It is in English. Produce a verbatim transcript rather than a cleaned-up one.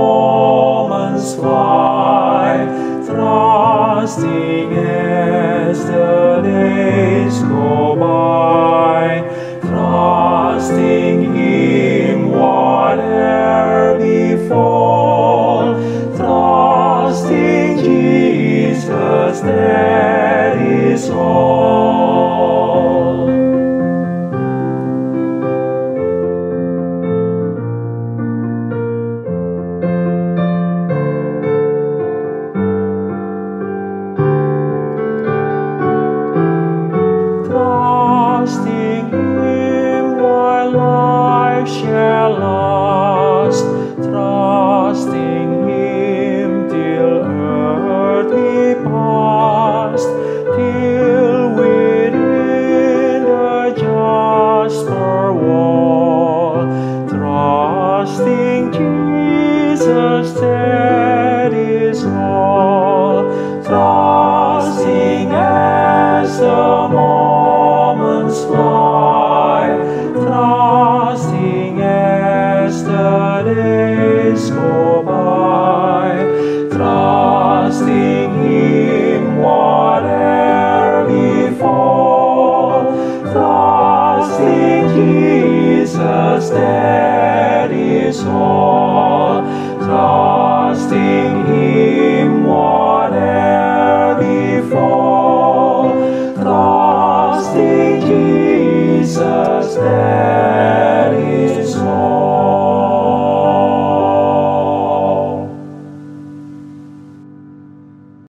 moments fly, trusting as the days go by, trusting Him whate'er befall, trusting Jesus, that is all. Trusting Him while life shall last, trusting Him till earth be past, till within the jasper wall, trusting Jesus, that is all. Trusting as the moments fly, trusting as the days go by, trusting Him whate'er befall, trusting Jesus, that is all. Trusting Him whate'er befall, trusting Jesus, that